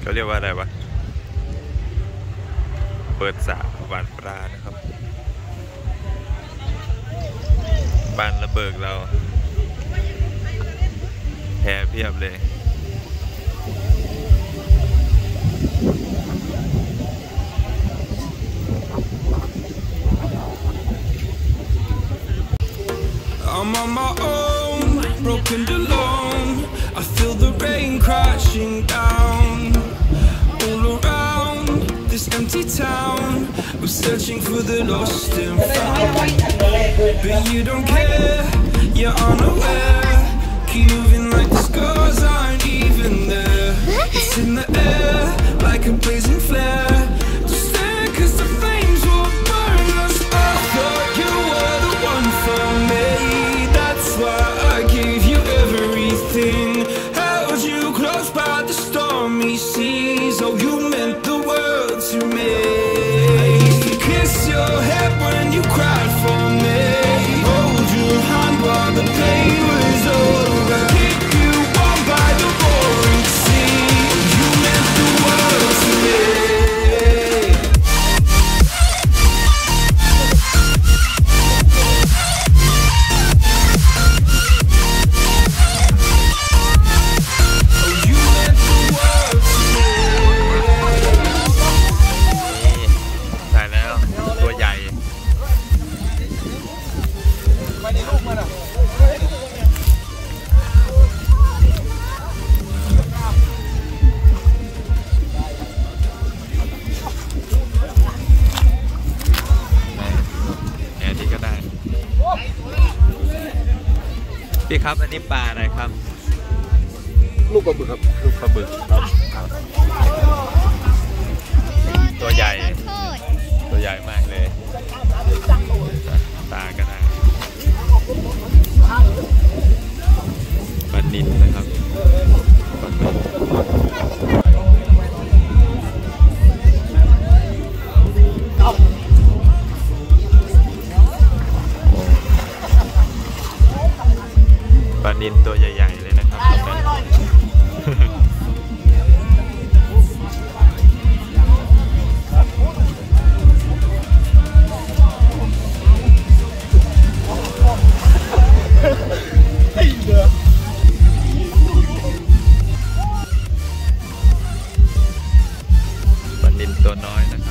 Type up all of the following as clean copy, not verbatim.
เขาเรียกว่าอะไรวะเปิดสระหวานปลานะครับบ้านระเบิกเราแพเพียบเลย I'm on my own, broken alone. I feel the rain crashing down all around this empty town. We're searching for the lost and found, but you don't care, you're unaware. Keep moving like the scars aren't even there. It's in the air like a blazing flare. Just stare 'cause the flames will burn us. I thought you were the one for me. That's why I gave you everything. Held you close by the stormy seas. Oh, you meant the world to me. I used to kiss your head when you cried for me. Hold your hand while the pain was over. Keep you warm by the roaring sea. You meant the world to me. พี่ครับอันนี้ปลาอะไรครับลูกปลาบึกครับลูกปลาบึกตัวใหญ่ตัวใหญ่มากเลยตาก็ได้ปลานิลนะครับปลานิลตัวใหญ่ๆเลยนะครับปลานิลตัวน้อยนะครับ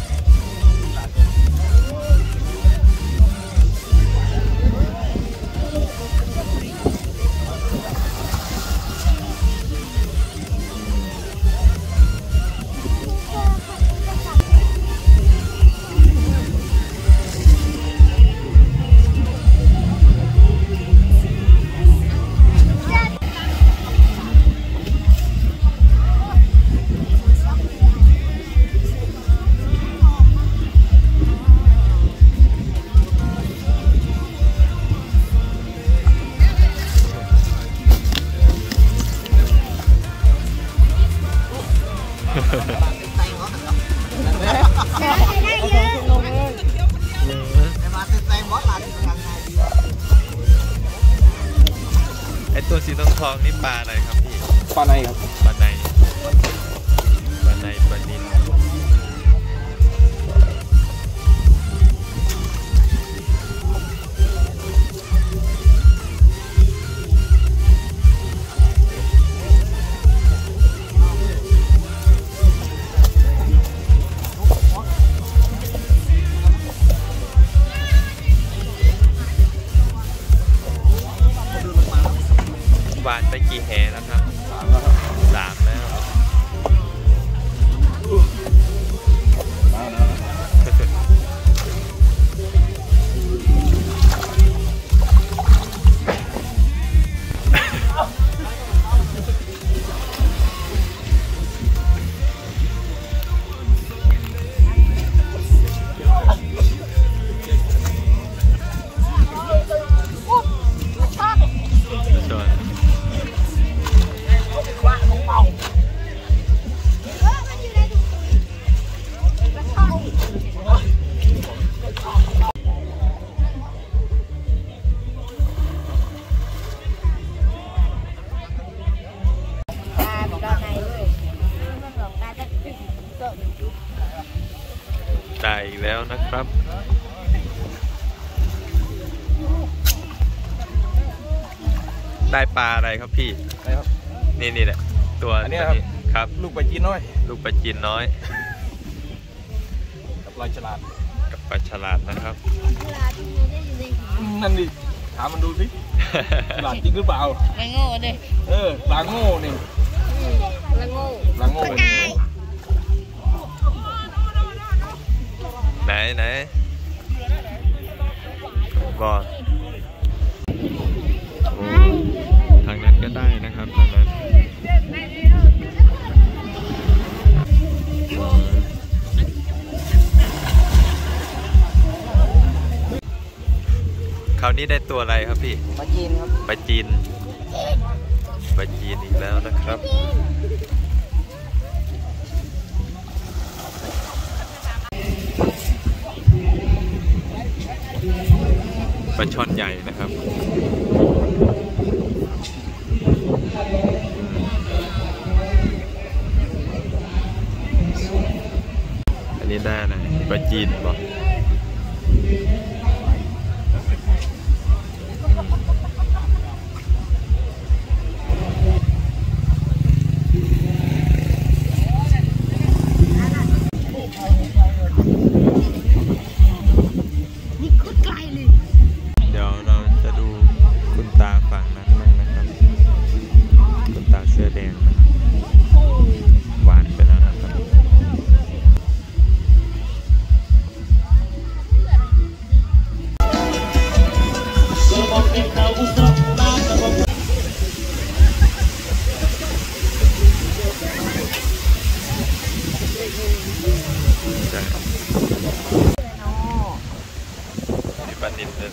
ไอตัวสีทองนี่ปลาอะไรครับพี่ปลาในครับปลาในปลาในปลานิลหวานไปกี่แห่แล้วครับ3แล้วได้อีกแล้วนะครับได้ปลาอะไรครับพี่อะไรครับนี่แหละตัวอันนี้ครับลูกปลาจีนน้อยลูกปลาจีนน้อยกับลายฉลาดกับปลาฉลาดนะครับนั่นดิถามมันดูสิฉลาดจริงหรือเปล่าไม่โง่เลยปลาโง่นี่ละโง่ปลาโง่นี่ไหนก็ทางนั้นก็ได้นะครับทางนั้นคราวนี้ได้ตัวอะไรครับพี่ปลาจีนครับปลาจีนอีกแล้วนะครับปลาช่อนใหญ่นะครับอันนี้ได้อะไรปลาจีนป่ะนี่โคตรไกลเลยเดี๋ยวเราจะดูคุณตาฝั่งนั้นบ้างนะครับคุณตาเสื้อแดงนะครับหวานไปแล้วนะครับใช่มีปลานิลเลย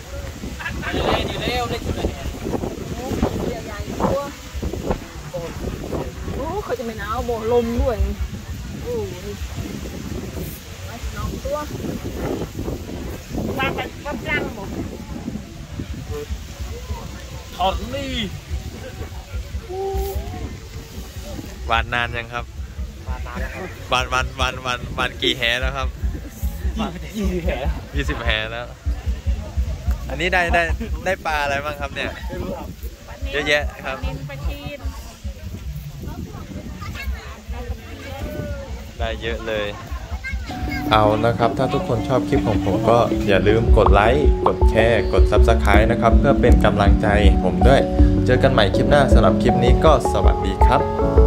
โอ้เขาจะไม่หนาวบ่ลมด้วยโอ้ยมาสองตัวปลาแบบปลาปลังบ่ถอดนี่หวานนานยังครับหวานกี่แหแล้วครับ 20 แผล 20 แหแล้ว อันนี้ได้ปลาอะไรบ้างครับเนี่ย เยอะแยะครับปลาจีนได้เยอะเลย เอานะครับ ถ้าทุกคนชอบคลิปของผมก็อย่าลืมกดไลค์ กดแชร์ กด Subscribe นะครับ เพื่อเป็นกำลังใจผมด้วย เจอกันใหม่คลิปหน้าสำหรับคลิปนี้ก็สวัสดีครับ